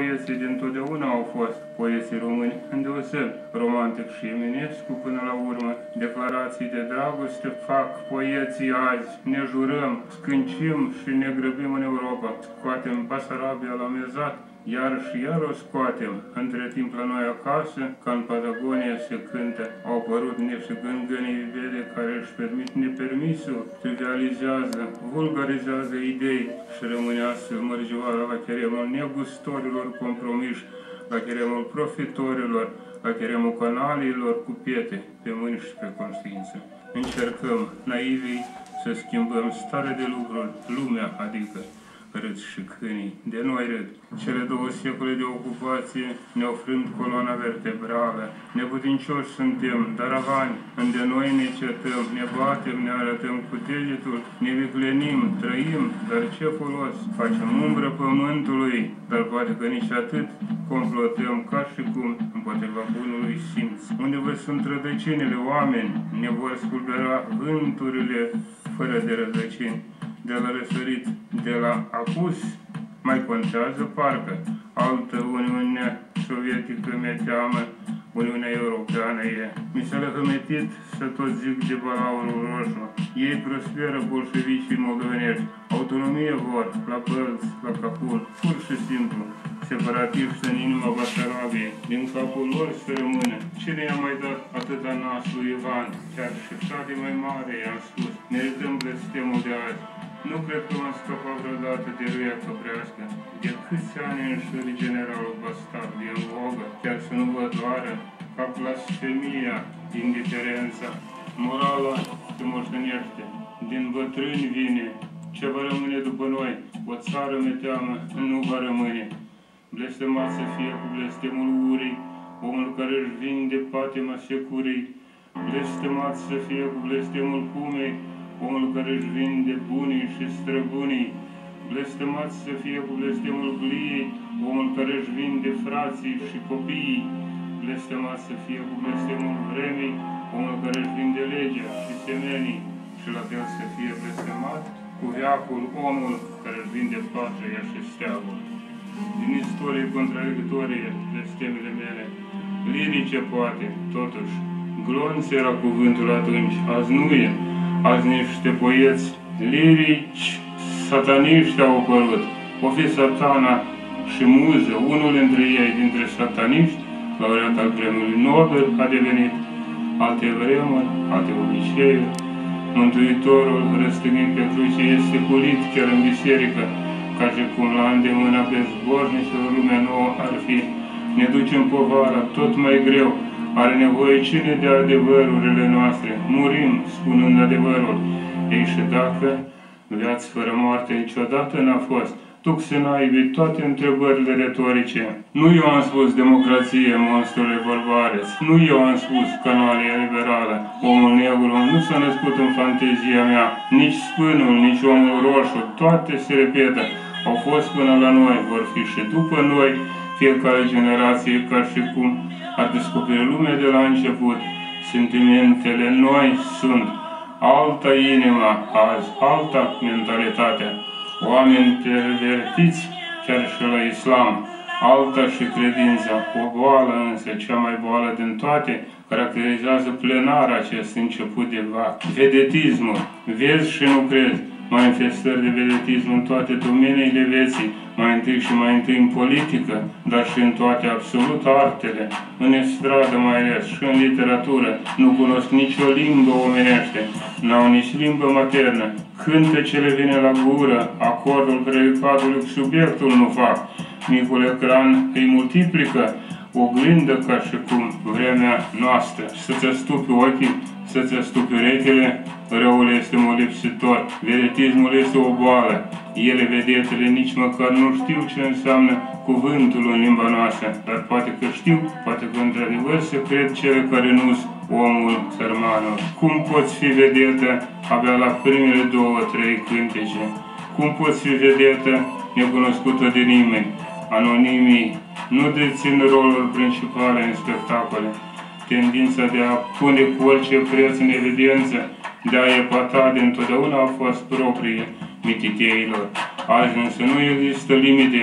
poeții dintotdeauna au fost poeții români, îndeoseb Romantic și Eminescu până la urmă. Declarații de dragoste fac poeții azi, ne jurăm, scâncim și ne grăbim în Europa. Scoatem Basarabia la mezat, iar o scoatem. Între timp la noi acasă, ca în Patagonia se cântă, au apărut niște gângănii vede care își permit nepermisul, trivializează, vulgarizează idei și rămâne astfel mărgioara la cheremul negustorilor compromiși, la cheremul profitorilor, la cheremul canalilor cu piete pe mâini și pe conștiință. Încercăm, naivii, să schimbăm starea de lucruri, lumea, adică râd și câinii, de noi râd. Cele 2 secole de ocupație ne ofrând coloana vertebrală. Neputincioși suntem, dar avani, unde noi ne cetăm, ne batem, ne arătăm cu degetul, ne viclenim, trăim, dar ce folos? Facem umbră pământului, dar poate că nici atât complotăm ca și cum împotriva bunului simț. Unde vă sunt rădăcinile, oameni, ne vor spulbera vânturile fără de rădăcini. De la răsărit, de la apus, mai contează parcă. Altă Uniune Sovietică mi-e teamă, Uniunea Europeană e. Mi s-a lăhămetit să tot zic de balaurul roșu. Ei prosperă bolșevicii moldovenești, autonomie vor, la Bălți, la Capul, pur și simplu. Separatiști în inima Basarabiei, din capul lor să rămână. Cine i-a mai dat atâta nas lui Ivan? Chiar și frate mai mare i-am spus, merităm blestemul de azi. Nu cred că m-am scăpat vreodată de râia căprească. De câți ani înșuri generalul Bastard e în vogă, chiar să nu vă doară, ca blasfemia, indiferența. Morala se moștenește, din bătrâni vine, ce va rămâne după noi, o țară mi-e teamă, nu va rămâne. Blestemat să fie cu blestemul urii, omul care își vinde patima securii. Blestemat să fie cu blestemul humei, omul care își vinde bunii și străbunii. Blestemat să fie cu blestemul gliei, omul care își vinde frații și copiii. Blestemat să fie cu blestemul vremii, omul care își vinde legea și semenii. Și la fel să fie blestemat cu veacul omul care își vinde patria și steagul. Din istorie contradictorie, blestemele mele, lirice poate, totuși, glonț era cuvântul atunci, azi nu e. Azi niște poeți lirici, sataniști au apărut. O fi Satana și Muză, unul dintre ei, dintre sataniști, laureat al premiului Nobel, a devenit alte vremuri, alte obiceiuri. Mântuitorul, răstăgnind pe cruce, este culit chiar în biserică, ca și cum la îndemâna bezbornicilor lumea nouă ar fi. Ne ducem povara tot mai greu. Are nevoie cine de adevărurile noastre? Murim spunând adevărul. Ei și dacă viață fără moarte niciodată n-a fost, tuxenaibii toate întrebările retorice. Nu eu am spus democrație, monstrule Volvares. Nu eu am spus canalia liberală. Omul negru nu s-a născut în fantezia mea. Nici spânul, nici omul roșu, toate se repetă. Au fost până la noi, vor fi și după noi. Fiecare generație ca și cum ar descoperi lumea de la început. Sentimentele noi sunt alta inima, azi alta mentalitatea. Oameni pervertiți chiar și la islam, alta și credința. O boală însă, cea mai boală din toate, caracterizează plenar acest început de vac. Vedetismul, vezi și nu crezi. Manifestări de vedetism în toate domeniile vieții, mai întâi și mai întâi în politică, dar și în toate absolut artele, în estradă mai ales și în literatură. Nu cunosc nicio limbă omenește, n-au nici limbă maternă. Cântecele vine la gură, acordul predicatului cu subiectul nu fac. Micul ecran îi multiplică, oglindă ca și cum vremea noastră. Să-ți astupi ochii, să-ți astupi urechile, răul este molipsitor, vedetismul este o boală. Ele, vedetele, nici măcar nu știu ce înseamnă cuvântul în limba noastră, dar poate că știu, poate că într-adevăr se cred cele care nu-s omul sărmanul. Cum poți fi vedetă abia la primele 2-3 cântece? Cum poți fi vedetă necunoscută de nimeni? Anonimii nu dețin rolul principal în spectacole. Tendința de a pune cu orice preț în evidență, de a epata dintotdeauna a fost proprie mititeilor. Azi însă nu există limite,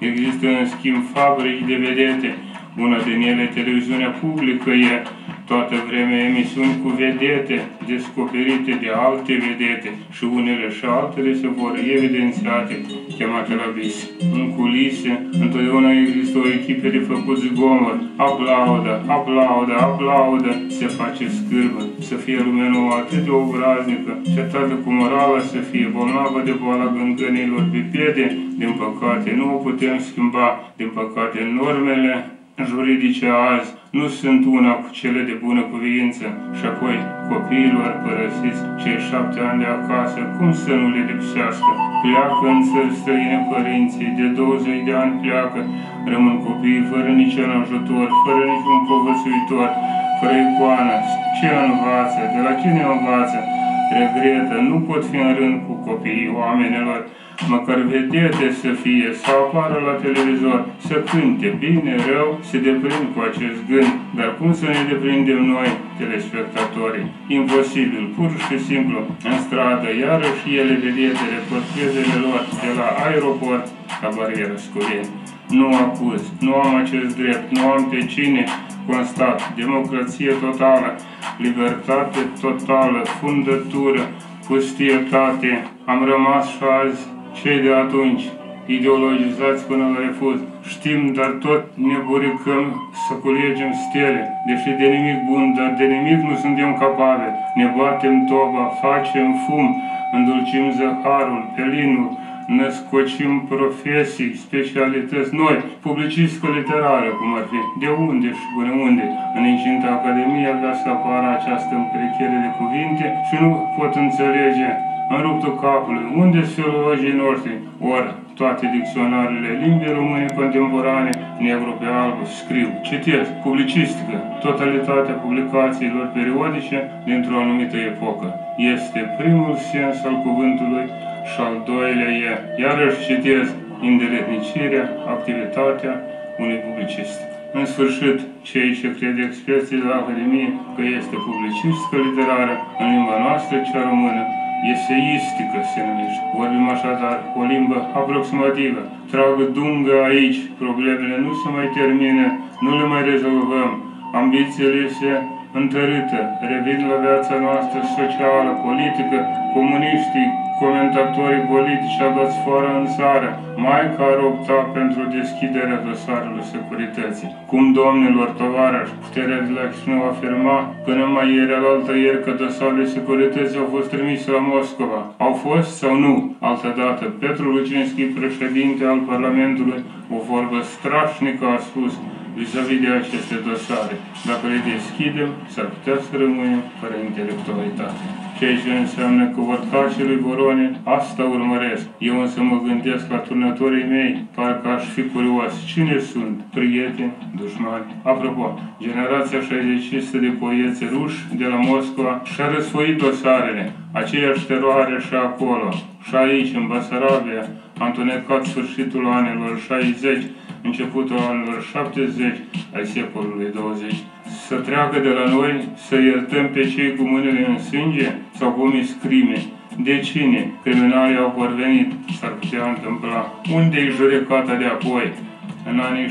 Există, în schimb, fabrici de vedete. Una din ele, televiziunea publică, e toată vremea emisiuni cu vedete, descoperite de alte vedete și unele și altele se vor evidențiate, chemate la vis. În culise, întotdeauna există o echipă de făcut zgomot, aplaudă, aplaudă, aplaudă, se face scârbă, să fie lumea nouă atât de obraznică și atât cu morala să fie bolnavă de boala gângănilor bipede. Din păcate, nu o putem schimba, din păcate, normele juridice azi nu sunt una cu cele de bună cuviință. Și apoi, copiilor părăsiți cei 7 ani de acasă, cum să nu le lipsească? Pleacă în țări străine părinții, de 20 de ani pleacă, rămân copiii fără niciun ajutor, fără niciun povățuitor, fără icoană. Ce învață? De la cine învață? Regretă, nu pot fi în rând cu copiii oamenilor, măcar vedete să fie, să apară la televizor, să cânte, bine, rău, se deprind cu acest gând, dar cum să ne deprindem noi, telespectatorii? Imposibil, pur și simplu, în stradă, iarăși ele, vedetele, portretele lor, de la aeroport la barieră Scureni. Nu acuz, nu am acest drept, nu am pe cine, constat, democrație totală, libertate totală, fundătură, pustietate. Am rămas și azi cei de atunci, ideologizați până la refuz. Știm, dar tot ne buricăm să culegem stele, deși de nimic bun, dar de nimic nu suntem capabili. Ne batem toba, facem fum, îndulcim zăharul, pelinul, născocim profesii, specialități noi, publicistică literară, cum ar fi. De unde și până unde? În incinta Academiei avea să apară această împerechiere de cuvinte și nu pot înțelege în ruptul capului. Unde-s filologii noștri? Ori toate dicționarele limbii române contemporane, negru pe alb, scriu, citesc, publicistică, totalitatea publicațiilor periodice dintr-o anumită epocă. Este primul sens al cuvântului și al doilea e, iarăși citesc, îndeletnicirea, activitatea unui publicist. În sfârșit, cei ce cred experții de la Academie că este publicistică literară în limba noastră, cea română, eseistică se numește. Vorbim așadar o limbă aproximativă. Tragă dungă aici, problemele nu se mai termină, nu le mai rezolvăm. Ambițiile se întărită, revin la viața noastră socială, politică, comuniștii, comentatorii politici adați foară în țară, Maica ar opta pentru deschiderea dosarului securității. Cum, domnilor tovarăși, puterea de la Chișinău afirma până mai ieri că dosarele securității au fost trimise la Moscova. Au fost sau nu? Altădată, Petru Lucinski, președinte al Parlamentului, o vorbă strașnică a spus vis-a-vis de aceste dosare. Dacă le deschidem, s-ar putea să rămânem fără intelectualitate. Ceea ce înseamnă că oricacii lui Voronin asta urmăresc. Eu însă mă gândesc la turnătorii mei, parcă aș fi curios. Cine sunt? Prieteni? Dușmani? Apropo, generația 60-istă de poeți ruși de la Moscova și-a răsfoit dosarele. Aceeași teroare și acolo, și aici, în Basarabia, a întunecat sfârșitul anilor 60, începutul anilor 70 ai secolului 20. Să treacă de la noi, să iertăm pe cei cu mâinile în sânge sau comis crime. De cine? Criminalii au porvenit, s-ar putea întâmpla. Unde-i judecata de apoi? În anii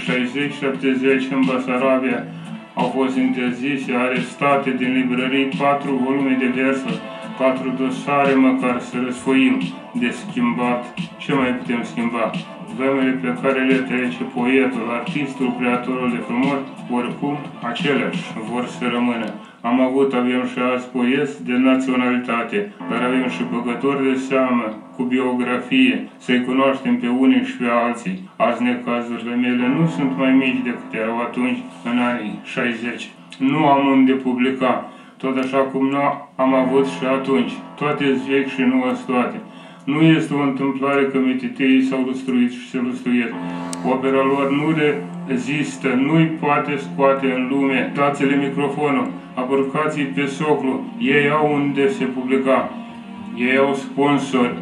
60-70 în Basarabia au fost interzise, arestate din librării 4 volume de versuri, 4 dosare măcar să răsfoim. De schimbat, ce mai putem schimba? Vremele pe care le trece poetul, artistul, creatorul de frumos, oricum, aceleași vor să rămână. Avem și azi poeți de naționalitate, dar avem și băgători de seamă, cu biografie, să-i cunoaștem pe unii și pe alții. Azi necazurile mele nu sunt mai mici decât erau atunci, în anii 60. Nu am unde publica, tot așa cum nu am avut și atunci. Toate-s vechi și nu-s toate. Nu este o întâmplare că mititeii s-au lustruit și se lustruiesc. Opera lor nu rezistă, nu-i poate scoate în lume. Dați-le microfonul, apurcați-i pe soclu, ei au unde se publica. Ei au sponsori,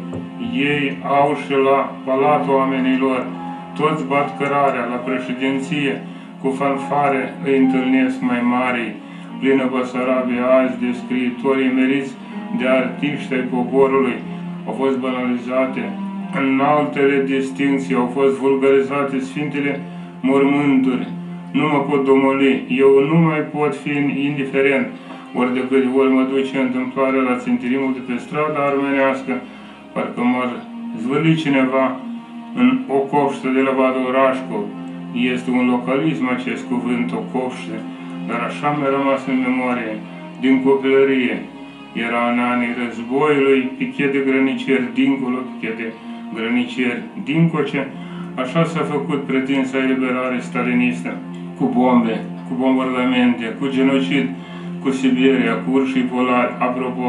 ei au și la palatul oamenilor. Toți bat cărarea la președinție, cu fanfare îi întâlnesc mai mari. Plină Basarabia azi de scriitori emeriți, de artiști ai poporului. Au fost banalizate în altele distincții, au fost vulgarizate Sfintele mormânturi. Nu mă pot domoli, eu nu mai pot fi indiferent, ori de câte ori mă duce întâmplarea la țintirimul de pe strada armenească, parcă m-ar zvârli cineva în o copștă de la Vadul Rașcov. Este un localism acest cuvânt, o copștă, dar așa mi-a rămas în memorie, din copilărie. Era în anii războiului, pichet de grăniceri dincolo, pichet de grăniceri dincoce, așa s-a făcut pretinsa eliberare stalinistă, cu bombe, cu bombardamente, cu genocid, cu Siberia, cu urșii polari. Apropo,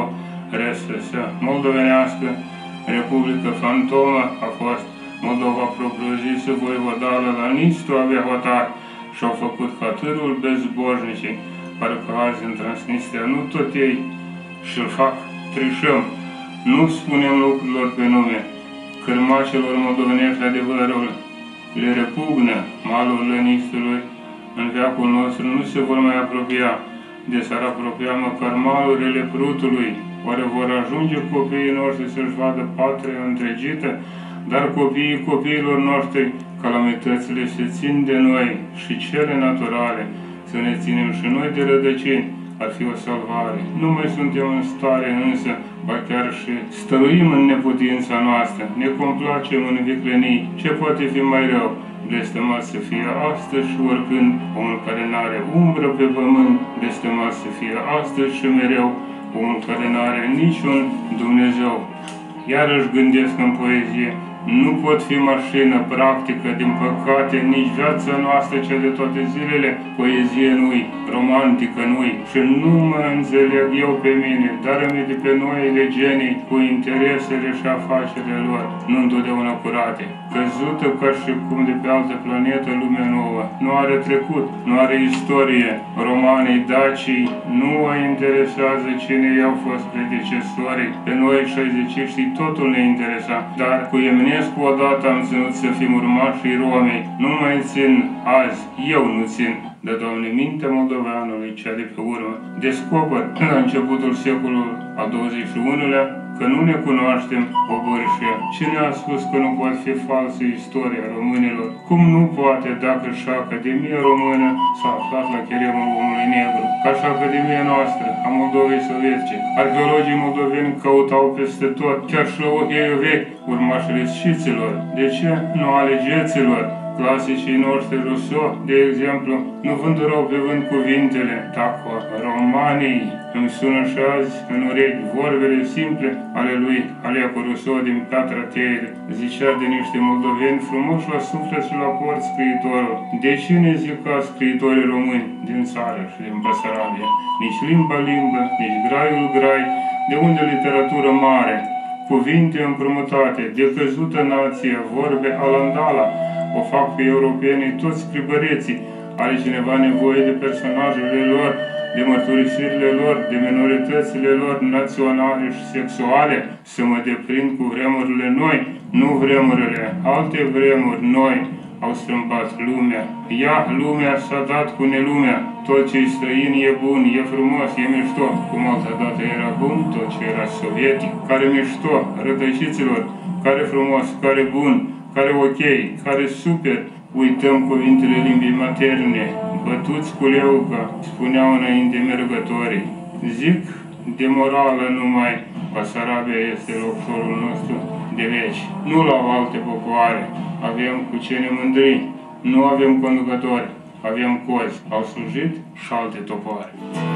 RSS, moldovenească, Republică Fantomă, a fost Moldova propriu-zisă, voivodală la Nistu avea hotar și-au făcut hotărâul bezbožnicii, parcă azi în Transnistria nu tot ei și-l fac, trișăm, nu spunem lucrurilor pe nume. Cârmacelor moldovenești adevărul le repugnă malurile Nistului, în veacul nostru nu se vor mai apropia, de s-ar apropia măcar malurile Prutului. Oare vor ajunge copiii noștri să-și vadă patria întregită? Dar copiilor noștri, calamitățile se țin de noi și cele naturale, să ne ținem și noi de rădăcini, ar fi o salvare. Nu mai suntem în stare însă, ba chiar și stăruim în neputința noastră, ne complacem în viclenii. Ce poate fi mai rău? Blestemat să fie astăzi și oricând, omul care n-are umbră pe pământ, blestemat să fie astăzi și mereu, omul care n-are niciun Dumnezeu. Iarăși gândesc în poezie, nu pot fi mașină practică, din păcate, nici viața noastră, cea de toate zilele, poezie nu-i, romantică nu-i, și nu mă înțeleg eu pe mine, dar îmi de pe noile genii cu interesele și afacerile lor, nu întotdeauna curate, căzută ca și cum de pe altă planetă lume nouă, nu are trecut, nu are istorie, romanii dacii nu o interesează cine i-au fost predecesorii, pe noi 60-știi totul ne interesa, dar cu Eminescu odată am ținut să fim urmașii Romei, nu mai țin azi, eu nu țin, de Doamne, mintea moldoveanului, cea de pe urmă, descoper la începutul secolului al XXI-lea că nu ne cunoaștem obârșia. Cine a spus că nu poate fi falsă istoria românilor? Cum nu poate dacă și Academia Română s-a aflat la cheremul omului negru, ca și Academia noastră a Moldovei Sovietice? Arheologii moldoveni căutau peste tot, chiar și la ochii vechi, urmașele sciților. De ce nu ale geților? Clasicii noștri, Rousseau, de exemplu, nu vândurau pe vânt cuvintele, dacă romanii îmi sună și azi în urechi vorbele simple ale lui Alecu Rousseau din Piatra Teile. Zicea de niște moldoveni frumoși la suflet și la port scriitorul. De ce ne zica scriitorii români din țară și din Băsarabia? Nici limba, nici graiul grai, de unde literatură mare, cuvinte împrumutate, de căzută nație, vorbe alandala, o fac pe europenii toți scribăreții. Are cineva nevoie de personajele lor, de mărturisirile lor, de minoritățile lor naționale și sexuale, să mă deprind cu vremurile noi, nu vremurile, alte vremuri noi au strâmbat lumea. Ea, lumea, s-a dat cu nelumea. Tot ce-i străin e bun, e frumos, e mișto. Cum altă dată era bun, tot ce era sovietic. Care mișto, rătăciților, care frumos, care bun, care ok, care super. Uităm cuvintele limbii materne, bătuți cu leuca, spuneau înainte mergătorii. Zic, de morală numai, Basarabia este locșorul nostru de veci. Nu l-au alte popoare, avem cu ce ne mândri, nu avem conducători, avem cozi, au slujit și alte topoare.